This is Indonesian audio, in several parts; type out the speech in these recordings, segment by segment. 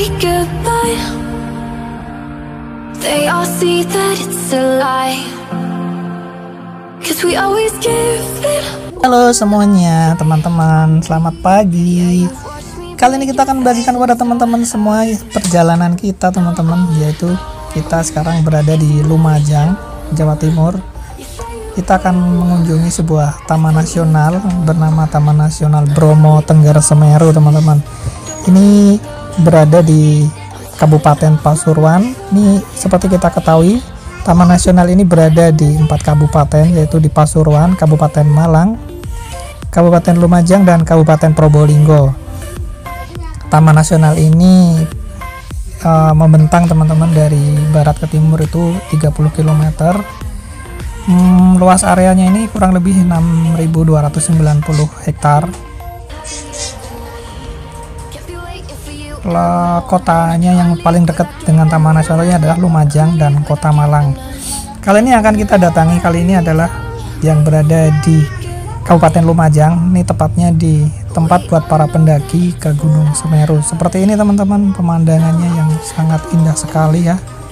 say goodbye. They all see that it's a lie, 'cause we always give it. Halo semuanya teman-teman, selamat pagi. Kali ini kita akan membagikan kepada teman-teman semua perjalanan kita teman-teman, yaitu kita sekarang berada di Lumajang, Jawa Timur. Kita akan mengunjungi sebuah taman nasional bernama Taman Nasional Bromo Tengger Semeru teman-teman. Ini berada di Kabupaten Pasuruan. Ini seperti kita ketahui, Taman Nasional ini berada di 4 kabupaten, yaitu di Pasuruan, Kabupaten Malang, Kabupaten Lumajang, dan Kabupaten Probolinggo. Taman Nasional ini membentang teman-teman dari barat ke timur itu 30 km. Luas areanya ini kurang lebih 6.290 hektar. Kotanya yang paling dekat dengan Taman Nasional ini adalah Lumajang dan Kota Malang. Kali ini akan kita datangi adalah yang berada di Kabupaten Lumajang. Ini tepatnya di tempat buat para pendaki ke Gunung Semeru. Seperti ini teman-teman, pemandangannya yang sangat indah sekali ya.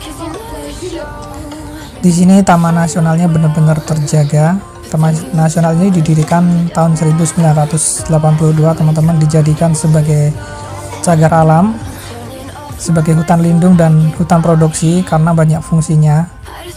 Di sini Taman Nasionalnya benar-benar terjaga. Taman Nasional ini didirikan tahun 1982 teman-teman, dijadikan sebagai cagar alam, sebagai hutan lindung dan hutan produksi karena banyak fungsinya.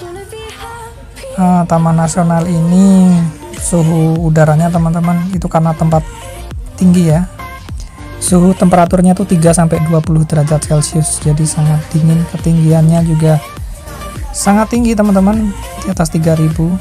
Taman Nasional ini suhu udaranya teman-teman itu karena tempat tinggi ya. Suhu temperaturnya tuh 3-20 derajat Celcius, jadi sangat dingin. Ketinggiannya juga sangat tinggi teman-teman, di atas 3000.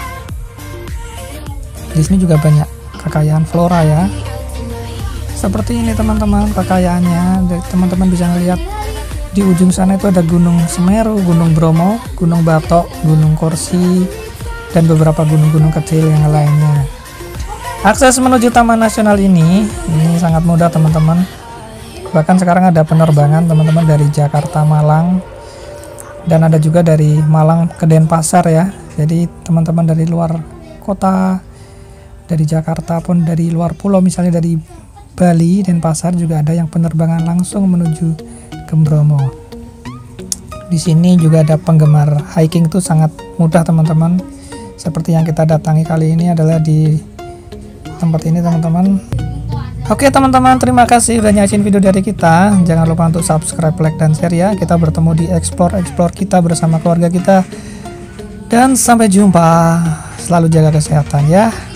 Di sini juga banyak kekayaan flora ya. Seperti ini teman-teman kekayaannya. Teman-teman bisa melihat di ujung sana itu ada Gunung Semeru, Gunung Bromo, Gunung Batok, Gunung Korsi, dan beberapa gunung-gunung kecil yang lainnya. Akses menuju Taman Nasional ini sangat mudah teman-teman. Bahkan sekarang ada penerbangan teman-teman dari Jakarta Malang, dan ada juga dari Malang ke Denpasar ya. Jadi teman-teman dari luar kota, dari Jakarta pun dari luar pulau, misalnya dari Bali, Denpasar, juga ada yang penerbangan langsung menuju ke Bromo. Di sini juga ada penggemar hiking tuh sangat mudah teman-teman. Seperti yang kita datangi kali ini adalah di tempat ini teman-teman. Oke teman-teman, terima kasih udah nyaksiin video dari kita. Jangan lupa untuk subscribe, like, dan share ya. Kita bertemu di explore kita bersama keluarga kita. Dan sampai jumpa. Selalu jaga kesehatan ya.